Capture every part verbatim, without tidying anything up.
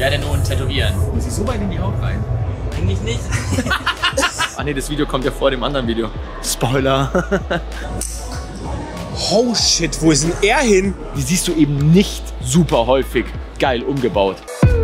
werde nun tätowieren. Muss ich so weit in die Haut rein? Eigentlich nicht. Ah ne, das Video kommt ja vor dem anderen Video. Spoiler. Oh shit, wo ist denn er hin? Die siehst du eben nicht super häufig geil umgebaut.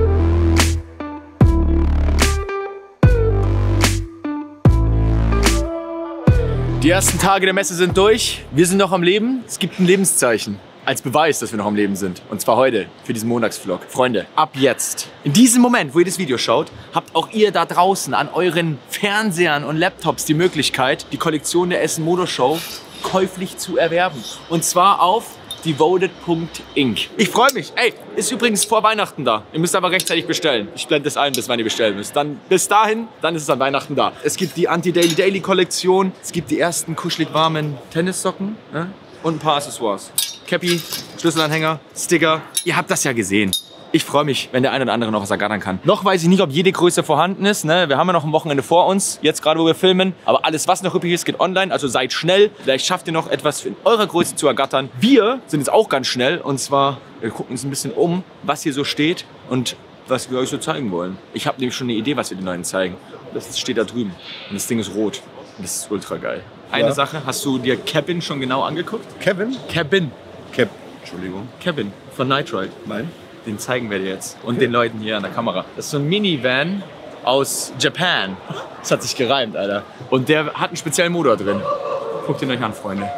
Die ersten Tage der Messe sind durch. Wir sind noch am Leben. Es gibt ein Lebenszeichen. Als Beweis, dass wir noch am Leben sind. Und zwar heute, für diesen Montagsvlog. Freunde, ab jetzt, in diesem Moment, wo ihr das Video schaut, habt auch ihr da draußen an euren Fernsehern und Laptops die Möglichkeit, die Kollektion der Essen Motorshow käuflich zu erwerben. Und zwar auf devoted punkt inc. Ich freue mich. Ey, ist übrigens vor Weihnachten da. Ihr müsst aber rechtzeitig bestellen. Ich blende das ein, bis wann ihr bestellen müsst. Dann bis dahin, dann ist es an Weihnachten da. Es gibt die Anti-Daily Daily Kollektion. Es gibt die ersten kuschelig warmen Tennissocken, ne? Und ein paar Accessoires. Cappy, Schlüsselanhänger, Sticker. Ihr habt das ja gesehen. Ich freue mich, wenn der eine oder andere noch was ergattern kann. Noch weiß ich nicht, ob jede Größe vorhanden ist. Ne? Wir haben ja noch ein Wochenende vor uns, jetzt gerade, wo wir filmen. Aber alles, was noch übrig ist, geht online. Also seid schnell. Vielleicht schafft ihr noch etwas in eurer Größe zu ergattern. Wir sind jetzt auch ganz schnell. Und zwar, wir gucken uns ein bisschen um, was hier so steht und was wir euch so zeigen wollen. Ich habe nämlich schon eine Idee, was wir den Leuten zeigen. Das steht da drüben. Und das Ding ist rot. Und das ist ultra geil. Eine ja. Sache, hast du dir Cabin schon genau angeguckt? Kevin? Cabin. Cap. Entschuldigung. Cabin von Nitride. Nein. Den zeigen wir dir jetzt. Und okay. Den Leuten hier an der Kamera. Das ist so ein Minivan aus Japan. Das hat sich gereimt, Alter. Und der hat einen speziellen Motor drin. Guckt ihn euch an, Freunde.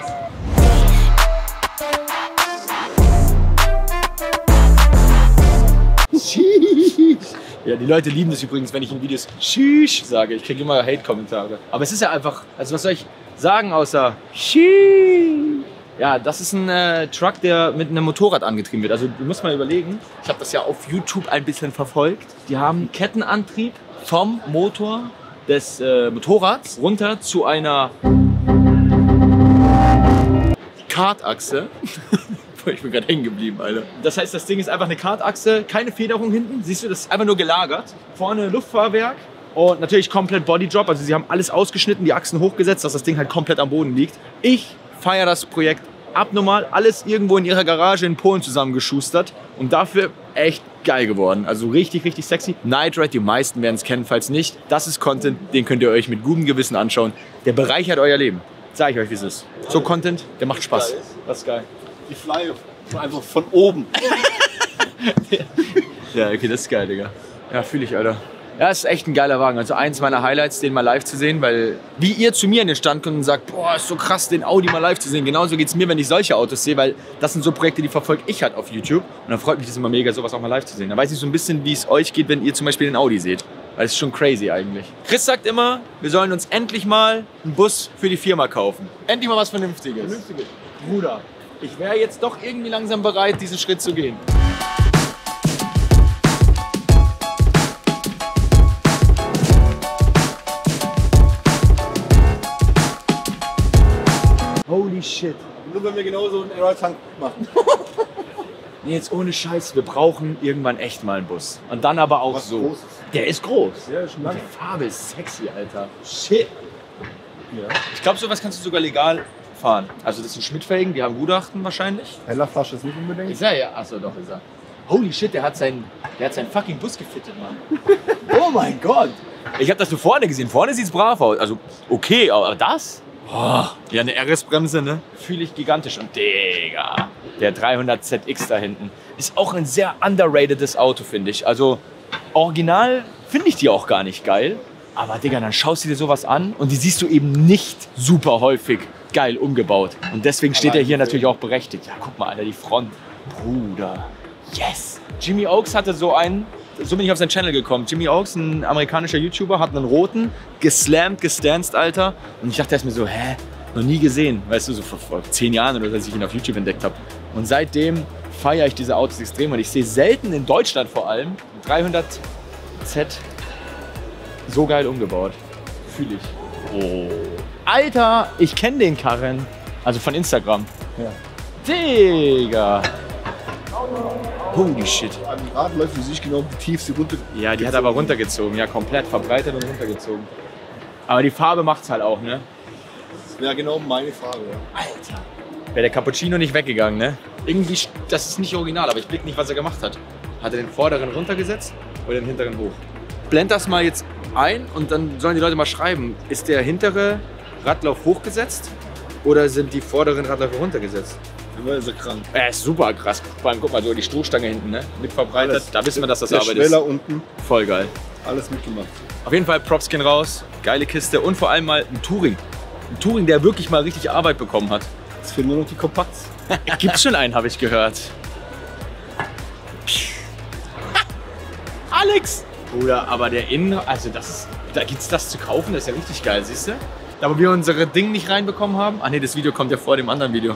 Ja, die Leute lieben das übrigens, wenn ich in Videos Sheesh sage. Ich kriege immer Hate-Kommentare. Aber es ist ja einfach, also was soll ich sagen außer Sheesh? Ja, das ist ein äh, Truck, der mit einem Motorrad angetrieben wird. Also du musst mal überlegen, ich habe das ja auf YouTube ein bisschen verfolgt. Die haben einen Kettenantrieb vom Motor des äh, Motorrads runter zu einer Kartachse. Ich bin gerade hängen geblieben, Alter. Das heißt, das Ding ist einfach eine Kartachse, keine Federung hinten. Siehst du, das ist einfach nur gelagert. Vorne Luftfahrwerk und natürlich komplett Bodydrop. Also sie haben alles ausgeschnitten, die Achsen hochgesetzt, dass das Ding halt komplett am Boden liegt. Ich feiere das Projekt abnormal. Alles irgendwo in ihrer Garage in Polen zusammengeschustert und dafür echt geil geworden. Also richtig, richtig sexy. Nitride, die meisten werden es kennen, falls nicht. Das ist Content, den könnt ihr euch mit gutem Gewissen anschauen. Der bereichert euch Leben. Sag ich euch, wie es ist. So Content, der macht Spaß. Das ist geil. Die Fly einfach von oben. Ja, okay, das ist geil, Digga. Ja, fühle ich, Alter. Ja, es ist echt ein geiler Wagen. Also eins meiner Highlights, den mal live zu sehen, weil wie ihr zu mir in den Stand kommt und sagt, boah, ist so krass, den Audi mal live zu sehen. Genauso geht es mir, wenn ich solche Autos sehe, weil das sind so Projekte, die verfolge ich halt auf YouTube. Und dann freut mich das immer mega, sowas auch mal live zu sehen. Dann weiß ich so ein bisschen, wie es euch geht, wenn ihr zum Beispiel den Audi seht. Weil es ist schon crazy eigentlich. Chris sagt immer, wir sollen uns endlich mal einen Bus für die Firma kaufen. Endlich mal was Vernünftiges. Vernünftiges. Bruder, ich wäre jetzt doch irgendwie langsam bereit, diesen Schritt zu gehen. Holy shit. Nur wenn wir genauso einen Aero-Tank machen. Nee, jetzt ohne Scheiß, wir brauchen irgendwann echt mal einen Bus. Und dann aber auch Was so. Großes. Der ist groß. Ja, schon lange. Die Farbe ist sexy, Alter. Shit. Ja. Ich glaube, sowas kannst du sogar legal fahren. Also das sind Schmidt-Felgen, die haben Gutachten wahrscheinlich. Hellerflasche ist nicht unbedingt. Ist er ja? Achso, doch, ist er. Holy shit, der hat seinen, der hat seinen fucking Bus gefittet, Mann. Oh mein Gott. Ich habe das nur vorne gesehen. Vorne sieht's brav aus. Also okay, aber das? Oh, ja, eine R S-Bremse, ne? Fühle ich gigantisch. Und Digga, der dreihundert Z X da hinten ist auch ein sehr underratedes Auto, finde ich. Also original finde ich die auch gar nicht geil. Aber Digga, dann schaust du dir sowas an und die siehst du eben nicht super häufig geil umgebaut. Und deswegen steht er hier natürlich auch berechtigt. Ja, guck mal, Alter, die Front. Bruder. Yes! Jimmy Oaks hatte so einen, so bin ich auf seinen Channel gekommen. Jimmy Oaks, ein amerikanischer YouTuber, hat einen roten, geslammt, gestanzt, Alter. Und ich dachte erst mir so, hä? Noch nie gesehen. Weißt du, so vor, vor zehn Jahren oder so, als ich ihn auf YouTube entdeckt habe. Und seitdem feiere ich diese Autos extrem. Und ich sehe selten in Deutschland vor allem dreihundert Z so geil umgebaut. Fühle ich. Oh. Alter, ich kenne den Karren. Also von Instagram. Ja. Digga. Holy shit. An dem Rad läuft für sich genau, wie tief sie runter. Ja, die hat aber runtergezogen. Ja, komplett verbreitet und runtergezogen. Aber die Farbe macht's halt auch, ne? Das wäre genau meine Frage. Ja. Alter. Wäre der Cappuccino nicht weggegangen, ne? Irgendwie, das ist nicht original, aber ich blick nicht, was er gemacht hat. Hat er den vorderen runtergesetzt oder den hinteren hoch? Blend das mal jetzt ein und dann sollen die Leute mal schreiben, ist der hintere Radlauf hochgesetzt oder sind die vorderen Radläufe runtergesetzt? Immer ist er krank. Er ist super krass. Vor allem, guck mal, so die Stoßstange hinten, ne? Mit verbreitet. Alles. Da wissen wir, dass das Der Arbeit Schweller ist. unten, Voll geil. alles mitgemacht. Auf jeden Fall Props gehen raus. Geile Kiste und vor allem mal ein Touring. Ein Touring, der wirklich mal richtig Arbeit bekommen hat. Jetzt fehlen nur noch die Kompakts. Gibt's schon einen, habe ich gehört. Alex! Bruder, aber der Innen, also das ist, da gibt's das zu kaufen, das ist ja richtig geil, siehst du? Da wo wir unsere Dinge nicht reinbekommen haben. Ah ne, das Video kommt ja vor dem anderen Video.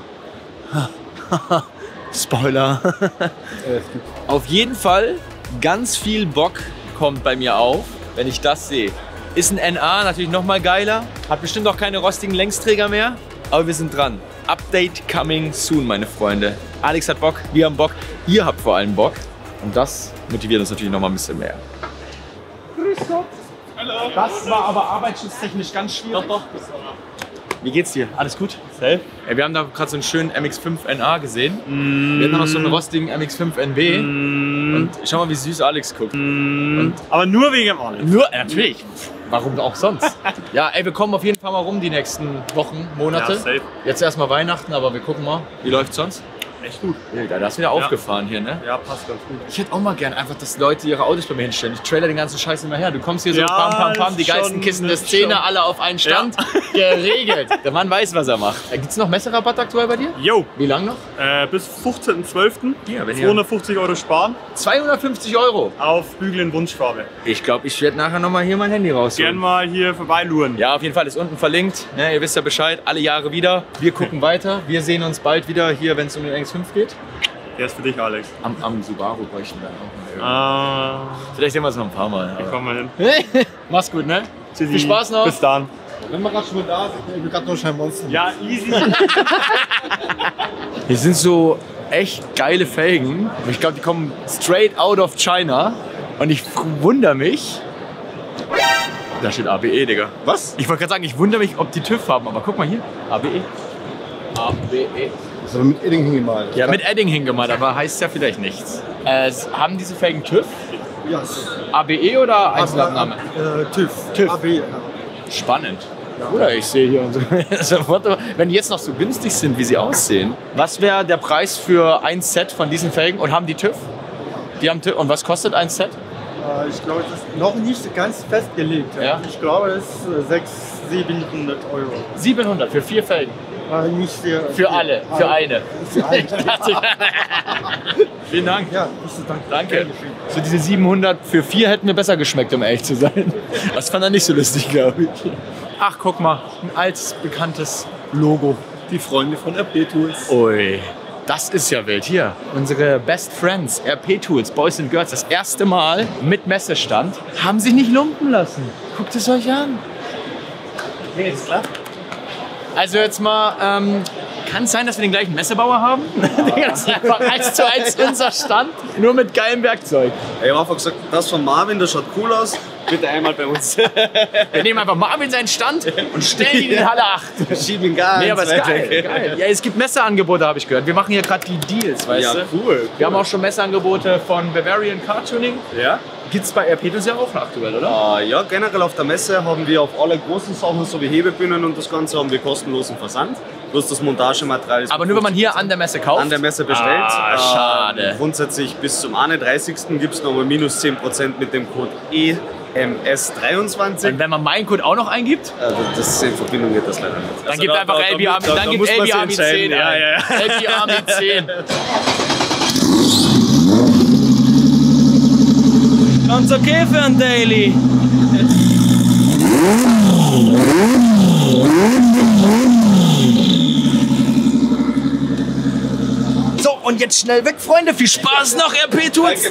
Spoiler. Auf jeden Fall, ganz viel Bock kommt bei mir auf, wenn ich das sehe. Ist ein N A natürlich noch mal geiler, hat bestimmt auch keine rostigen Längsträger mehr, aber wir sind dran. Update coming soon, meine Freunde. Alex hat Bock, wir haben Bock, ihr habt vor allem Bock und das motiviert uns natürlich noch mal ein bisschen mehr. Grüß Gott. Hallo. Das war aber arbeitsschutztechnisch ganz schwierig. Doch, doch. Wie geht's dir? Alles gut? Safe. Ey, wir haben da gerade so einen schönen M X fünf N A gesehen. Mm. Wir hatten noch so einen rostigen M X fünf N W. Mm. Und schau mal, wie süß Alex guckt. Mm. Und aber nur wegen dem Alex. Nur, natürlich. Warum auch sonst? Ja, ey, wir kommen auf jeden Fall mal rum die nächsten Wochen, Monate. Ja, safe. Jetzt erstmal Weihnachten, aber wir gucken mal, wie läuft's sonst? Echt gut. Ja, da ist wieder Ja. aufgefahren hier, ne? Ja, passt ganz gut. Ich hätte auch mal gern einfach, dass Leute ihre Autos bei mir hinstellen. Ich trailer den ganzen Scheiß immer her. Du kommst hier so, Ja, pam, pam, pam, die ist geilsten schon- Kisten der ist Szene, schon- alle auf einen Stand. Geregelt. Der Mann weiß, was er macht. Äh, Gibt's noch Messerabatt aktuell bei dir? Yo, Wie lang noch? äh, bis fünfzehnten zwölften Ja, wenn ihr- zweihundertfünfzig Euro sparen zweihundertfünfzig Euro. auf Bügel in Wunschfarbe. Ich glaube, ich werde nachher nochmal hier mein Handy rausholen. Gern mal hier vorbeiluren. Ja, auf jeden Fall ist unten verlinkt. Ne, ihr wisst ja Bescheid, alle Jahre wieder. Wir gucken weiter. Wir sehen uns bald wieder hier, wenn es um den M X fünf geht. Der ist für dich, Alex. Am, am Subaru bräuchten wir dann auch mal. Ah, Vielleicht sehen wir es noch ein paar Mal. aber- komm mal hin. Mach's gut, ne? Tschüssi. Viel Spaß noch. Bis dann. Wenn wir gerade schon mal da sind, ich will gerade noch schnell Monster. Ja, easy. Hier sind so echt geile Felgen. Ich glaube, die kommen straight out of China. Und ich wundere mich. Da steht A B E, Digga. Was? Ich wollte gerade sagen, ich wundere mich, ob die TÜV haben. Aber guck mal hier. A B E. A B E. Das haben wir mit Edding hingemalt. Ja, mit Edding hingemalt, aber heißt ja vielleicht nichts. Äh, haben diese Felgen TÜV? Ja. A B E oder Einzelabnahme? Äh, TÜV. TÜV. A B. Ja. Spannend. Oder ich sehe hier unsere Foto. Wenn die jetzt noch so günstig sind, wie sie aussehen. Was wäre der Preis für ein Set von diesen Felgen? Und haben die TÜV? Die haben TÜV. Und was kostet ein Set? Äh, Ich glaube, das ist noch nicht ganz festgelegt. Ja. Ich glaube, es ist sechshundert, siebenhundert Euro. siebenhundert für vier Felgen. Äh, Nicht für, Für alle. Für eine. Für eine. Ich dachte- Vielen Dank. Ja, ich danke. Danke. So diese siebenhundert für vier hätten mir besser geschmeckt, um ehrlich zu sein. Das fand er nicht so lustig, glaube ich. Ach, guck mal. Ein altes, bekanntes Logo. Die Freunde von R P Tools. Ui, das ist ja wild. Hier, unsere Best Friends, R P Tools, Boys and Girls, das erste Mal mit Messestand, haben sich nicht lumpen lassen. Guckt es euch an. Okay, ist klar. Also jetzt mal, ähm, kann es sein, dass wir den gleichen Messebauer haben? Das ist einfach eins zu eins unser Stand, nur mit geilem Werkzeug. Ich habe einfach gesagt, das von Marvin, das schaut cool aus. Bitte einmal bei uns. Wir nehmen einfach Marvin seinen Stand und stellen ihn in Halle acht. Schieben ihn gar Nee, nicht aber ist geil, geil. Ja, es gibt Messeangebote, habe ich gehört. Wir machen hier gerade die Deals, weißt Ja, du? cool. Wir haben auch schon Messeangebote von Bavarian Car Tuning. Ja? Gibt's bei R P Tools ja auch noch aktuell, oder? Ah, ja, generell auf der Messe haben wir auf alle großen Sachen, so wie Hebebühnen und das Ganze, haben wir kostenlosen Versand. Bloß das Montagematerial ist Aber nur wenn man hier an der Messe kauft? an der Messe bestellt. Ah, schade. Ähm, grundsätzlich bis zum einunddreißigsten gibt es nochmal minus zehn Prozent mit dem Code E M S dreiundzwanzig. Und wenn man meinen Code auch noch eingibt, Also das ist in Verbindung geht das leider nicht. dann Also gibt da- einfach da- L B A, da- da dann gibt muss man L B sich A M zehn entscheiden. Ja, ein. ja, ja. L B A M zehn. Ganz okay für ein Daily. So, und jetzt schnell weg, Freunde. Viel Spaß noch, R P Tools.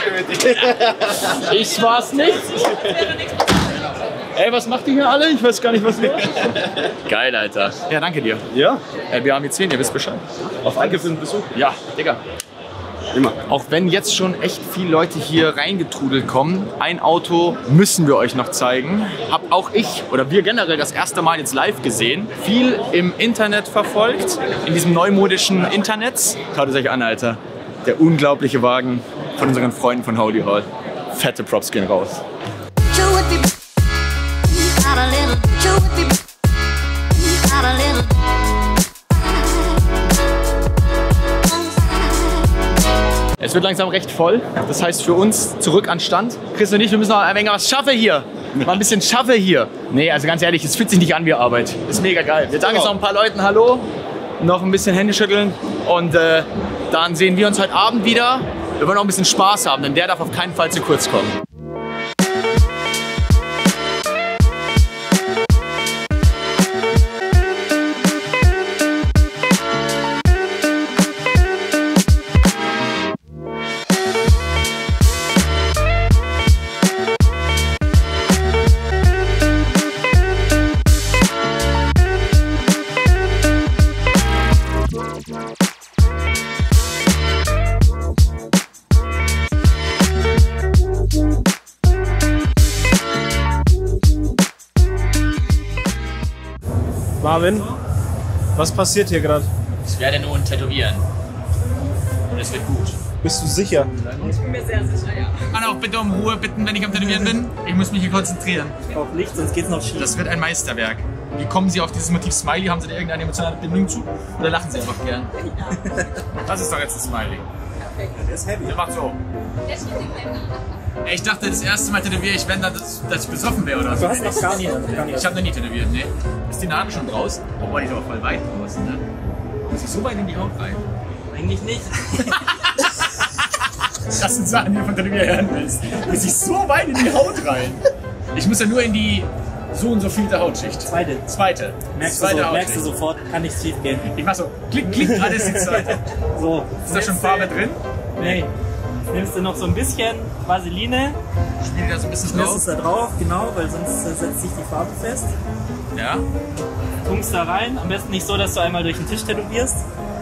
Ich war's nicht. Ey, was macht ihr hier alle? Ich weiß gar nicht, was los ist. Geil, Alter. Ja, danke dir. Ja, L B A M zehn, ihr wisst Bescheid. auf danke für den Besuch. Ja, Digga. Immer. Auch wenn jetzt schon echt viele Leute hier reingetrudelt kommen, ein Auto müssen wir euch noch zeigen. Hab auch ich oder wir generell das erste Mal jetzt live gesehen. Viel im Internet verfolgt, in diesem neumodischen Internet. Schaut es euch an, Alter. Der unglaubliche Wagen von unseren Freunden von Holy Hall. Fette Props gehen raus. Es wird langsam recht voll. Das heißt für uns zurück an Stand. Chris und ich, wir müssen noch ein wenig was schaffen hier. Mal ein bisschen schaffen hier. Nee, also ganz ehrlich, es fühlt sich nicht an wie Arbeit. Ist mega geil. Wir sagen jetzt noch ein paar Leuten Hallo. Noch ein bisschen Hände schütteln. Und äh, dann sehen wir uns heute Abend wieder. Wir wollen auch ein bisschen Spaß haben, denn der darf auf keinen Fall zu kurz kommen. Marvin, was passiert hier gerade? Ich werde nun tätowieren. Und es wird gut. Bist du sicher? Ich bin mir sehr sicher, ja. Ich kann auch bitte um Ruhe bitten, wenn ich am Tätowieren bin. Ich muss mich hier konzentrieren. Ich brauche Licht, sonst geht's noch schief. Das wird ein Meisterwerk. Wie kommen Sie auf dieses Motiv Smiley? Haben Sie da irgendeine emotionale Bindung zu? Oder lachen Sie einfach gern? Das ist doch jetzt ein Smiley. Der ist heavy. Der macht so. Der ist richtig heavy. Ich dachte, das erste Mal tätowiere ich, wenn, dass, dass ich besoffen wäre oder so. Du hast noch gar nicht. Gar nicht. Ich habe noch nie tätowiert, ne? Ist die Nadel schon raus? Obwohl, die ist aber voll weit draußen, ne? Muss ich so weit in die Haut rein? Eigentlich nicht. Das sind Sachen, die du von Tätowierer hören willst. Muss ich so weit in die Haut rein? Ich muss ja nur in die so und so vielte Hautschicht. Zweite. Zweite. Merkst, Zweite du, so, Hautschicht. merkst du sofort, kann nichts schief gehen. Ich mach so, klick, klick, alles die zweite. So. Ist da schon Farbe drin? Nee. Jetzt nimmst du noch so ein bisschen Vaseline, Spiel da so ein bisschen schmierst drauf. es da drauf, genau, weil sonst äh, setzt sich die Farbe fest. Ja. Tunkst da rein, am besten nicht so, dass du einmal durch den Tisch tätowierst.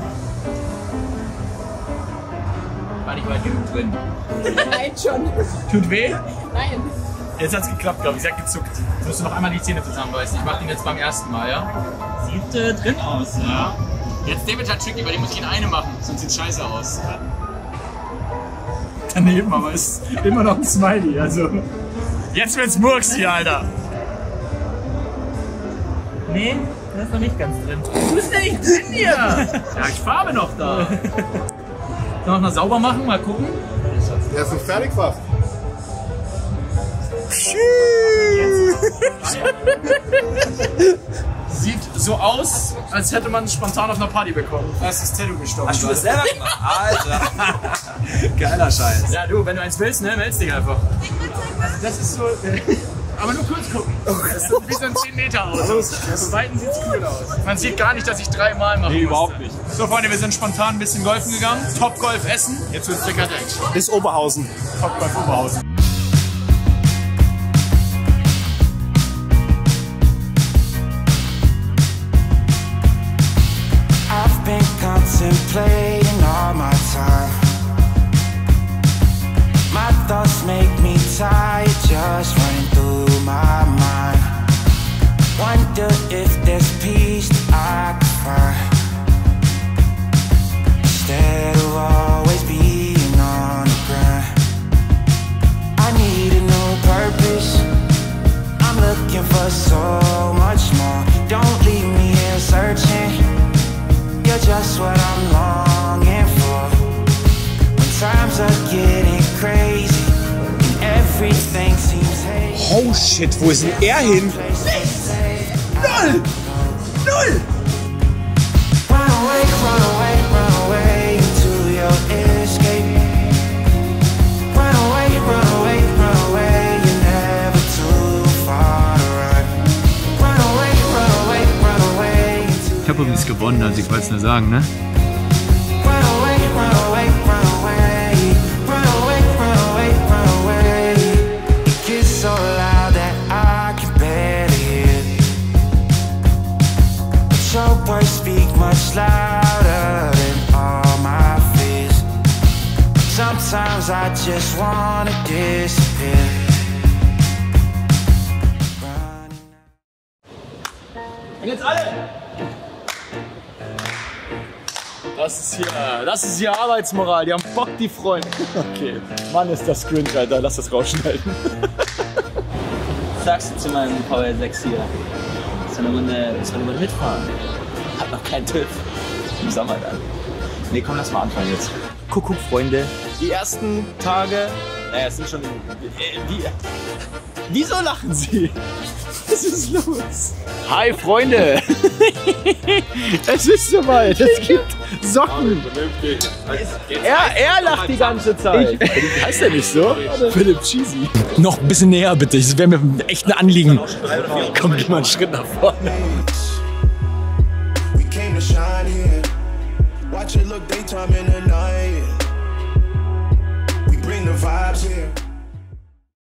War nicht weit genug drin. Nein, schon. Tut weh? Nein. Jetzt hat's geklappt, glaube ich. Sie hat gezuckt. Jetzt musst du noch einmal die Zähne zusammenbeißen. Ich mach den jetzt beim ersten Mal, ja? Sieht äh, drin aus, ja. Ja. Jetzt David hat tricky, weil die muss ich in eine machen, sonst sieht scheiße aus. Daneben, aber ist immer noch ein Smiley, also. Jetzt wird's Murks hier, Alter. Nee, das ist noch nicht ganz drin. Du bist ja nicht drin hier! Ja, ich Farbe noch da. Sollen wir noch sauber machen? Mal gucken. Der ist so fertig fast. Sieht so aus, als hätte man es spontan auf einer Party bekommen. Da ist das Tattoo gestorben. Hast du das selber gemacht? Alter. Geiler Scheiß. Ja, du, wenn du eins willst, ne, meldest dich einfach. Also das ist so. Aber nur kurz gucken. Das sieht wie so ein zehn Meter aus. Von Weitem sieht's cool aus. Man sieht gar nicht, dass ich dreimal mache. Nee, überhaupt nicht. So, Freunde, wir sind spontan ein bisschen golfen gegangen. Top Golf essen. Jetzt wird's dekadent. Bis Oberhausen. Top Golf Oberhausen. I've been contemplating all my time. My thoughts make me tired, just running through my mind. Wonder if there's peace that I can find, instead of always being on the grind. I need a new purpose, I'm looking for so much more. Don't leave me here searching, you're just what I'm longing for. When times are getting crazy and everything seems hazy. Oh shit, wo ist denn er hin? Null! Null! Run away, run away, run away into your escape. Run away, run away, run away, you're never too far to run. Run away, run away, run away into Ich habe übrigens gewonnen, also ich wollte es nur sagen, ne? Run away, run away, run away, run away, run away, run away. It gets so loud that I can barely hear. But your words speak much louder than all my fears. Sometimes I just wanna disappear. Und jetzt alle! Das ist hier, das ist hier Arbeitsmoral. Die haben Bock, die Freunde. Okay. Mann, ist das cringe, Alter. Lass das rausschneiden. Was sagst du zu meinem V L sechs hier? Soll eine Runde, soll eine Runde mitfahren? Hat noch keinen TÜV. Im Sommer dann. Nee, komm, lass mal anfangen jetzt. Kuckuck, Freunde. Die ersten Tage, naja, es sind schon... Äh, die, wieso lachen Sie? Was ist los? Hi, Freunde. Es ist soweit. Es gibt Socken. Er, er lacht die ganze Zeit. Heißt er nicht so? Philipp Cheesy. Noch ein bisschen näher, bitte. Das wäre mir echt ein Anliegen. Komm, geh mal einen Schritt nach vorne. We came to shine here. Watch it look daytime in the night. We bring the vibes here.